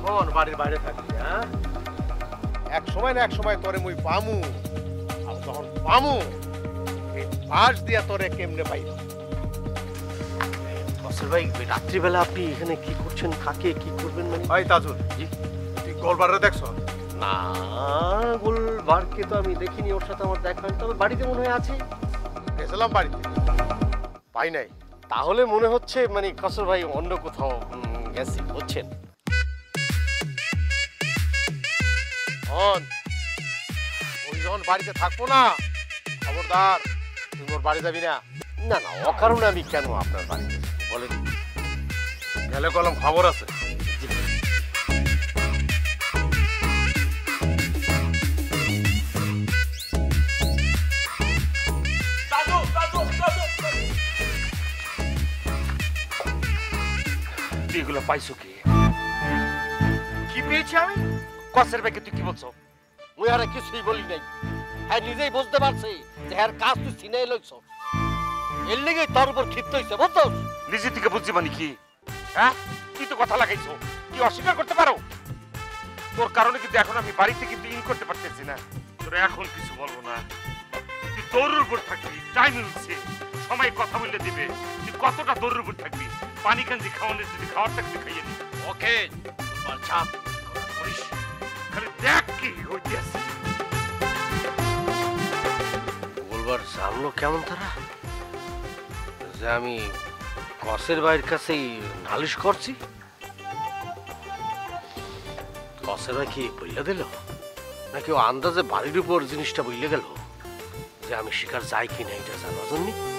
কতক্ষণ বাড়ির বাইরে থাকবি? হ্যাঁ, এক সময় না এক সময় তোরে মুই পামু, আর যখন পামু এই পাশ দিয়া তোরে কেমনে পাইব? কসর ভাই, রাত্রিবেলা আপনি এখানে কি করছেন? কাকে কি করবেন? মানে ভাই তাজুল, তুই গোলবারে দেখছ? না, গোলবারকে তো আমি দেখিনি, ওর সাথে আমার দেখা হয়নি, তবে বাড়িতে মনে হয় আছে। গেছিলাম বাড়িতে, পাই নাই। তাহলে মনে হচ্ছে মানে কসর ভাই অন্য কোথাও গেছি, বুঝছেন? ওই যখন বাড়িতে থাকবো না, খবরদার তুই ওর বাড়ি যাবি না। না না, অকারণে আমি কেন আপনার বাড়িতে বলেন? গেলে কলম খবর আছে। এগুলো পাইছো কি? কি পেয়েছি আমি? কসের ব্যাগে তুই কি বলছো? ওই আর কিছুই বলি নাই। হ্যাঁ, নিজেই বুঝতে পারছি যে হ্যাঁ কাজ তুই চিনাই লইছ, এর লেগে তোর উপর ক্ষিপ্ত হইছে, বুঝছো? নিজে থেকে বুঝছি মানে কি? হ্যাঁ, তুই তো কথা লাগাইছো, কি অস্বীকার করতে পারো? তোর কারণে কিন্তু এখন আমি বাড়িতে কিন্তু ইন করতে পারতেছি না। তোর এখন কিছু বলবো না, তুই দৌড়ের উপর থাকবি। টাইম হচ্ছে, সময় কথা বললে দিবে। তুই কতটা দৌড়ের উপর থাকবি? পানি কাঞ্জি খাওয়ানোর যদি খাওয়ার থাকবি খাইয়ে নি। ওকে, তোমার চাপ করিস, খালি দেখ কি হইতেছে। বলবার জানলো কেমন তারা যে আমি কসের ভাইয়ের কাছেই নালিশ করছি? কসের ভাই কি বইলে দিল, নাকি ও আন্দাজে বাড়ির উপর জিনিসটা বইলে গেল যে আমি শিকার যাই কিনা এটা জানার জন্য?